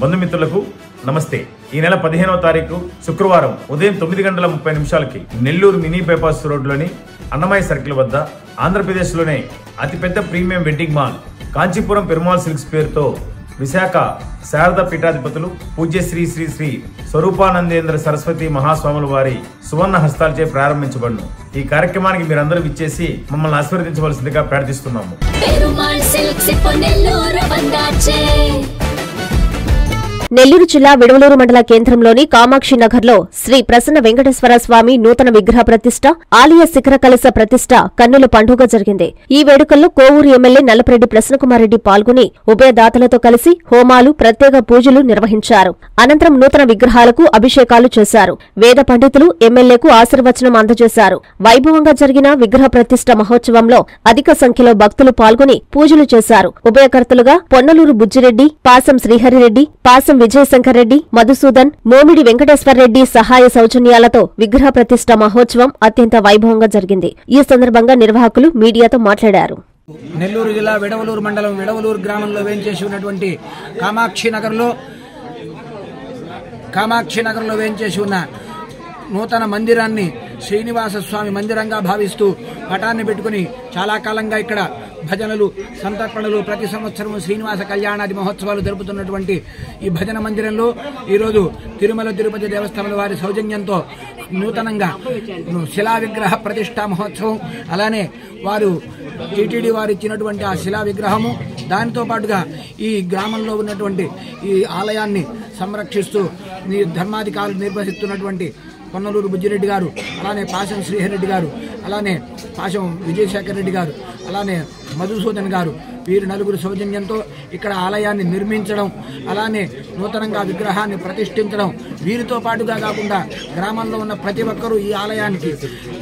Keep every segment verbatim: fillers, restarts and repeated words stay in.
బంధుమిత్రులకు నమస్తే. ఈ నెల పదిహేనవ తారీఖు శుక్రవారం ఉదయం తొమ్మిది గంటల ముప్పై నిమిషాలకి నెల్లూరు మినీ బైపాస్ రోడ్లోని అన్నమయ్య సర్కిల్ వద్ద ఆంధ్రప్రదేశ్లోనే అతిపెద్ద premium wedding mall Kanchipuram Perumal silks పేరుతో విశాఖ శారద పీఠాధిపతులు పూజ్య శ్రీ శ్రీ శ్రీ స్వరూపానందేంద్ర సరస్వతి మహాస్వాముల వారి సువర్ణ హస్తాలచే ప్రారంభించబడును. ఈ కార్యక్రమానికి మీరందరూ విచ్చేసి మమ్మల్ని ఆశీర్వదించవలసిందిగా ప్రార్థిస్తున్నాము. నెల్లూరు జిల్లా విడవలూరు మండల కేంద్రంలోని కామాక్షి నగర్లో శ్రీ ప్రసన్న వెంకటేశ్వర స్వామి నూతన విగ్రహ ప్రతిష్ట, ఆలయ శిఖర కలశ ప్రతిష్ట కన్నుల పండుగ జరిగింది. ఈ వేడుకల్లో కోవూరు ఎమ్మెల్యే నల్లపరెడ్డి ప్రసన్నకుమార్ రెడ్డి పాల్గొని ఉభయదాతలతో కలిసి హోమాలు, ప్రత్యేక పూజలు నిర్వహించారు. అనంతరం నూతన విగ్రహాలకు అభిషేకాలు చేశారు. వేద పండితులు ఎమ్మెల్యేకు ఆశీర్వచనం అందజేశారు. వైభవంగా జరిగిన విగ్రహ ప్రతిష్ట మహోత్సవంలో అధిక సంఖ్యలో భక్తులు పాల్గొని పూజలు చేశారు. ఉభయకర్తలుగా పొన్నలూరు బుజ్జిరెడ్డి, పాసం శ్రీహరిరెడ్డి, పాసం విజయశంకర్ రెడ్డి, మధుసూదన్, మోమిడి వెంకటేశ్వర రెడ్డి సహాయ సౌజన్యాలతో విగ్రహ ప్రతిష్ట మహోత్సవం అత్యంత వైభవంగా జరిగింది. ఈ సందర్భంగా నిర్వాహకులు మీడియాతో మాట్లాడారు. నెల్లూరు జిల్లా విడవలూరు మండలం విడవలూరు గ్రామంలో వేంచేసి ఉన్నటువంటి కామాక్షి నగర్లో కామాక్షి నగర్లో వేంచేసి ఉన్న నూతన మందిరాన్ని శ్రీనివాస స్వామి మందిరంగా భావిస్తూ పటాన్ని పెట్టుకుని చాలా కాలంగా ఇక్కడ భజనలు, సంతర్పణలు, ప్రతి సంవత్సరం శ్రీనివాస కళ్యాణాది మహోత్సవాలు జరుపుతున్నటువంటి ఈ భజన మందిరంలో ఈరోజు తిరుమల తిరుపతి దేవస్థానం వారి సౌజన్యంతో నూతనంగా శిలా విగ్రహ ప్రతిష్టా మహోత్సవం, అలానే వారు టీటీడీ వారు ఇచ్చినటువంటి ఆ శిలా విగ్రహము, దానితో పాటుగా ఈ గ్రామంలో ఉన్నటువంటి ఈ ఆలయాన్ని సంరక్షిస్తూ ధర్మాధికారులు నిర్వహిస్తున్నటువంటి పొన్నలూరు బుజ్జిరెడ్డి గారు, అలానే పాశం శ్రీహరెడ్డి గారు, అలానే పాశం విజయశేఖర్ రెడ్డి గారు, అలానే మధుసూదన్ గారు, వీరు నలుగురు సౌజన్యంతో ఇక్కడ ఆలయాన్ని నిర్మించడం, అలానే నూతనంగా విగ్రహాన్ని ప్రతిష్ఠించడం, వీరితో పాటుగా కాకుండా గ్రామంలో ఉన్న ప్రతి ఒక్కరూ ఈ ఆలయానికి,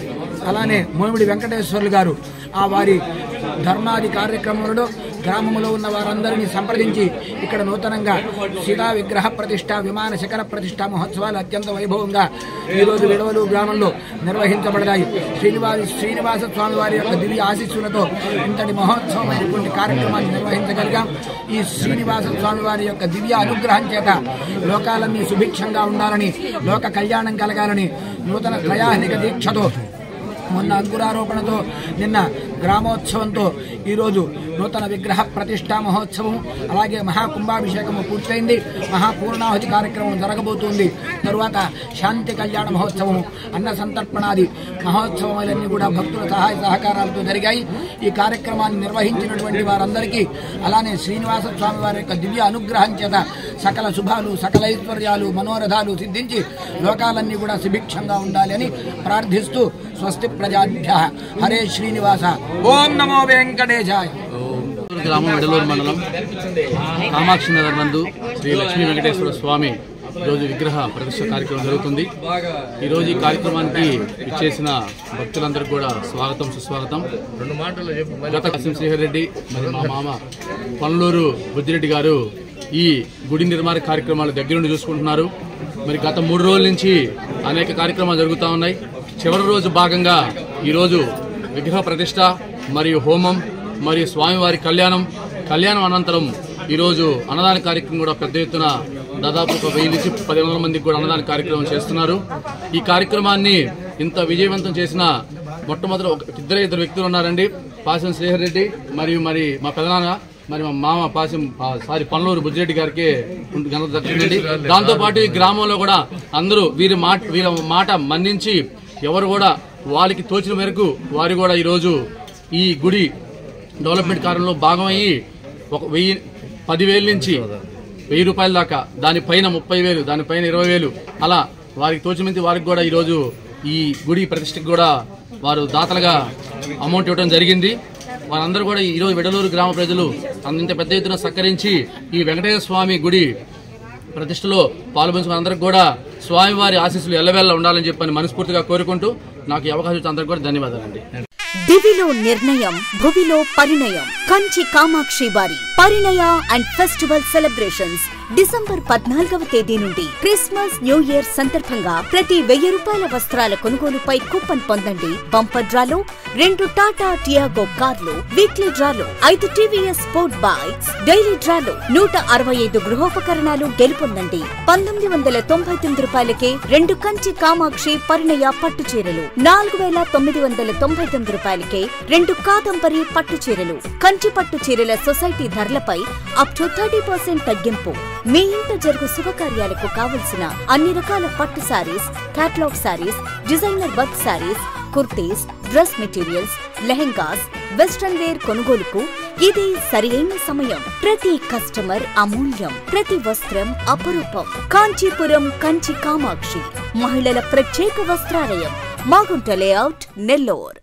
అలానే మోమిడి వెంకటేశ్వర్లు గారు ఆ వారి ధర్మాది కార్యక్రమంలో గ్రామంలో ఉన్న వారందరినీ సంప్రదించి ఇక్కడ నూతనంగా శిలా విగ్రహ ప్రతిష్ట, విమాన శిఖర ప్రతిష్ట మహోత్సవాలు అత్యంత వైభవంగా ఈరోజు విడవలు గ్రామంలో నిర్వహించబడతాయి. శ్రీనివాస శ్రీనివాస స్వామి వారి యొక్క దివ్య ఆశీస్సులతో ఇంతటి మహోత్సవమైనటువంటి కార్యక్రమాన్ని నిర్వహించగలిగాం. ఈ శ్రీనివాస స్వామి వారి యొక్క దివ్య అనుగ్రహం చేత లోకాలన్నీ సుభిక్షంగా ఉండాలని, లోక కళ్యాణం కలగాలని నూతన త్రయాహనిక దీక్షతో, మొన్న అంకురారోపణతో, నిన్న గ్రామోత్సవంతో ఈరోజు నూతన విగ్రహ ప్రతిష్టా మహోత్సవం, అలాగే మహాకుంభాభిషేకము పూర్తయింది. మహాపూర్ణాహుతి కార్యక్రమం జరగబోతుంది. తరువాత శాంతి కళ్యాణ మహోత్సవము, అన్న సంతర్పణాది మహోత్సవాలన్నీ కూడా భక్తుల సహాయ సహకారాలతో జరిగాయి. ఈ కార్యక్రమాన్ని నిర్వహించినటువంటి వారందరికీ, అలానే శ్రీనివాస స్వామి వారి యొక్క దివ్య అనుగ్రహం చేత సకల శుభాలు, సకల ఐశ్వర్యాలు, మనోరథాలు సిద్ధించి లోకాలన్నీ కూడా సుభిక్షంగా ఉండాలి అని ప్రార్థిస్తూ స్వస్తి ప్రజాభ్యః హరే శ్రీనివాస, ఓం నమో వెంకటేశాయ. గ్రామం విడలూరు మండలం కామాక్షి నగర్ నందు శ్రీ లక్ష్మీ వెంకటేశ్వర స్వామి ఈరోజు విగ్రహ ప్రతిష్ఠ కార్యక్రమం జరుగుతుంది. ఈరోజు ఈ కార్యక్రమానికి ఇచ్చేసిన భక్తులందరికీ కూడా స్వాగతం, సుస్వాగతం. గత పాశం శ్రీహరిరెడ్డి మరియు మా మామ పొన్నలూరు బుజ్జిరెడ్డి గారు ఈ గుడి నిర్మాణ కార్యక్రమాలు దగ్గర నుండి చూసుకుంటున్నారు. మరి గత మూడు రోజుల నుంచి అనేక కార్యక్రమాలు జరుగుతూ ఉన్నాయి. చివరి రోజు భాగంగా ఈరోజు విగ్రహ ప్రతిష్ట మరియు హోమం మరియు స్వామివారి కళ్యాణం, కళ్యాణం అనంతరం ఈరోజు అన్నదాన కార్యక్రమం కూడా పెద్ద ఎత్తున దాదాపు ఒక వెయ్యి నుంచి పది వందల మందికి కూడా అన్నదాన కార్యక్రమం చేస్తున్నారు. ఈ కార్యక్రమాన్ని ఇంత విజయవంతం చేసిన మొట్టమొదటి ఒక ఇద్దరు ఇద్దరు వ్యక్తులు ఉన్నారండి. పాశం శ్రీహరిరెడ్డి మరియు మరి మా పెదనాన్న, మరి మా మామ పాశం సారీ పొన్నలూరు బుజ్జిరెడ్డి గారికి ఘనత దక్కిందండి. దాంతో పాటు ఈ గ్రామంలో కూడా అందరూ వీరి మాట వీళ్ళ మాట మన్నించి ఎవరు కూడా వాళ్ళకి తోచిన మేరకు వారు కూడా ఈరోజు ఈ గుడి డెవలప్మెంట్ కార్యంలో భాగమయ్యి ఒక వెయ్యి పదివేల నుంచి వెయ్యి రూపాయల దాకా, దానిపైన ముప్పై వేలు, దానిపైన ఇరవై వేలు అలా వారికి తోచినంత వారికి కూడా ఈరోజు ఈ గుడి ప్రతిష్టకు కూడా వారు దాతలుగా అమౌంట్ ఇవ్వడం జరిగింది. వారందరూ కూడా ఈరోజు విడలూరు గ్రామ ప్రజలు అంత పెద్ద ఎత్తున సహకరించి ఈ వెంకటేశ్వర స్వామి గుడి ప్రతిష్టలో పాల్గొంచిన అందరికి కూడా స్వామివారి ఆశీస్సులు ఎల్లవేళ ఉండాలని చెప్పని మనస్ఫూర్తిగా కోరుకుంటూ నాకు ఈ అవకాశం ఇచ్చిన అందరికీ కూడా ధన్యవాదాలండి. దివిలో నిర్ణయం, భువిలో పరిణయం. కంచి కామాక్షి వారి పరిణయ అండ్ ఫెస్టివల్ సెలబ్రేషన్స్ డిసెంబర్ పద్నాలుగవ తేదీ నుండి క్రిస్మస్ న్యూ ఇయర్ సందర్భంగా ప్రతి వెయ్యి రూపాయల వస్త్రాల కొనుగోలుపై కూపన్ పొందండి. బంపర్ డ్రాలో రెండు టాటా టియాగో కార్లు, వీక్లీ డ్రాలో ఐదు టీవీఎస్ స్పోర్ట్ బైక్స్, డైలీ డ్రాలో నూట అరవై ఐదు గృహోపకరణాలు గెలుపొందండి. పంతొమ్మిది వందల తొంభై తొమ్మిది రూపాయలకే రెండు కంచి కామాక్షి పరిణయ పట్టు చీరలు, నాలుగు వేల తొమ్మిది వందల తొంభై తొమ్మిది రూపాయలకే రెండు కాదంబరి పట్టు చీరలు. కంచి పట్టు చీరల సొసైటీ ధరలపై అప్ టు థర్టీ పర్సెంట్ తగ్గింపు. మీ ఇంట జరుగు శుభకార్యాలకు కావలసిన అన్ని రకాల పట్టు sarees, catalogue sarees, designer work sarees, kurtis, dress materials, lehengas, western wear కొనుగోలుకు ఇది సరియైన సమయం. ప్రతి కస్టమర్ అమూల్యం, ప్రతి వస్త్రం అపురూపం. కాంచీపురం కంచి కామాక్షి మహిళల ప్రత్యేక వస్త్రాలయం, మాగుంట లేఅవుట్, నెల్లూరు.